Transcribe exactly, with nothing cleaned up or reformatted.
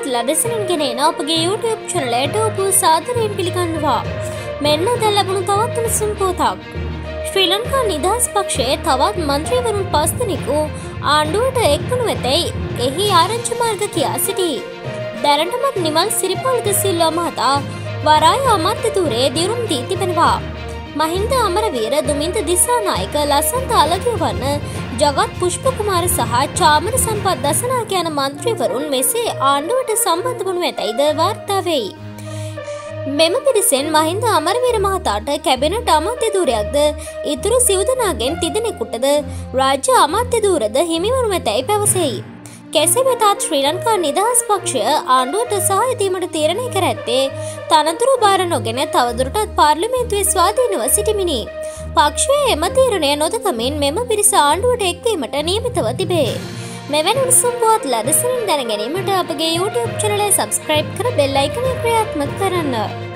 පුවත් ලදසනින් ගෙනෙන අපගේ YouTube channelයට ඔබ සාදරයෙන් පිළිගන්නවා. මෙන්න දැන් ලැබුණු තවත් උණුසුම් පුවතක්. ශ්‍රී ලංකා නිදහස් පක්ෂයේ තවත් මන්ත්‍රීවරුන් පස් දෙනෙකු ආණ්ඩුවට එක්වනු ඇතැයි එහි ආරංචි මාර්ග කියා සිටී. දැනටමත් නිමල් සිරිපාලද සිල්වා මහතා වරාය අමාත්‍ය ධූරයේ දියුණුම් දී තිබෙනවා. මහින්ද අමරවීර, දුමින්ද දිසානායක, ලසන්ත අලගියවන්න, ජගත් පුෂ්පකුමාර සහ චාමර සම්පත් දසනායක යන මන්ත්‍රීවරුන් මෙසේ ආණ්ඩුවට සම්බන්ධ වනු ඇතැයිද වාර්තා වෙයි. මෙම පිරිසෙන් මහින්ද අමරවීර මහතාට කැබිනට් අමාත්‍ය ධූරයක්ද, ඉතුරු සිව් දෙනාගෙන් තිදෙනෙකුටද රාජ්‍ය අමාත්‍ය ධූරද හිමිවනු ඇතැයි පැවසෙයි. කෙසේ වෙතත් ශ්‍රී ලංකා නිදහස් පක්ෂය ආණ්ඩුවට සහාය දීමට තීරණය කර ඇත්තේ තනතුරු භාර නොගෙන තවදුරටත් පාර්ලිමේන්තුවේ ස්වාධීනව සිටිමිනි. පක්ෂයේ එම තීරණය නොදකමින් මෙම පිරිස ආණ්ඩුවට එක්වීමට නියමිතව තිබේ. මෙවැනි උණුසුම් පුවත් ලදසනින් දැන ගැනීමට අපගේ YouTube channel එක subscribe කර bell icon එක ක්‍රියාත්මක කරන්න.